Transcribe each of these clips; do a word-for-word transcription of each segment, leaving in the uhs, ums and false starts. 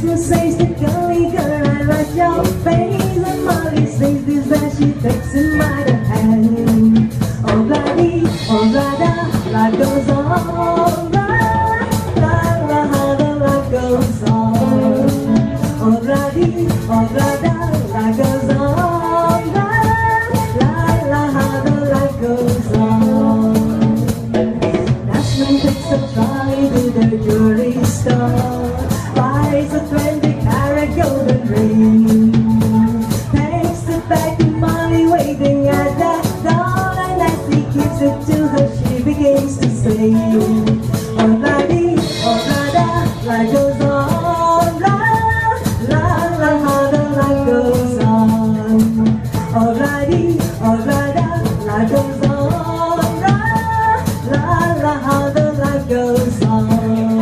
Desmond says the girly girl, I like your face. And Molly says this that she takes in my hand. Oh bloody, oh blada, life goes on. La la la, the life goes on. Oh bloody, oh blada, life goes on. La la la, the life goes on. Desmond takes a trolley to the jewelry store, buys a twenty carat golden ring, takes it back to Molly waiting at that door, and as he gives it to her she begins to sing. Oh bloody, oh blada, life goes on. La la la, the life goes on. Oh bloody, oh blada, life goes on. La la la, the life goes on.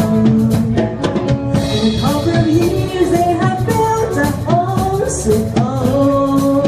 In a couple of years they have built a home sweet home,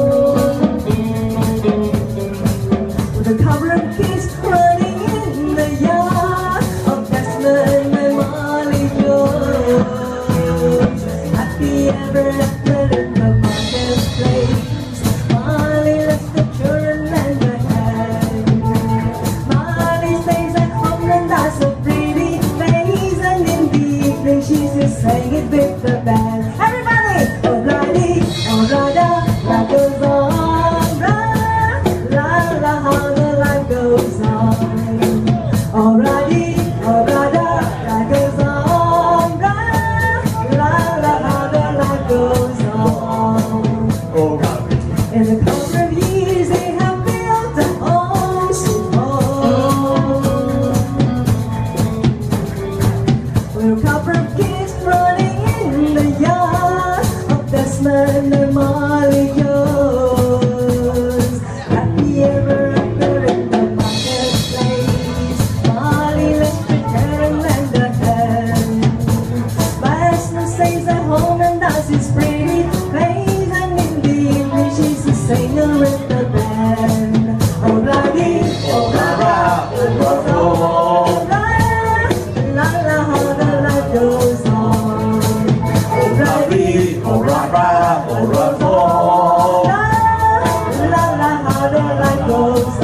with a couple of kids running in the yard of Desmond and Molly Jones. Happy ever after in the marketplace, Molly lets the children lend a hand. Molly stays at home and does a pretty face, and in the evening she's just saying it with the band. Everybody! Oh bloody, oh blada, life goes on. La la la, how the life goes on. Oh bloody, oh blada, life goes on. La la la, how the life goes on. Oh God. In a couple of years they have built a home sweet home, with a couple of kids running in the yard of Desmond and Molly Jones. Happy ever after in the marketplace, Molly lets pretend and lend a hand. Desmond stays at home and does his pretty face, and in the evening she's a singer with the band. Oh bloody, oh blada, it goes on. La la, how the life goes on. Oh bloody, Oh rah rah, oh rah rah. la la la, how the life goes on.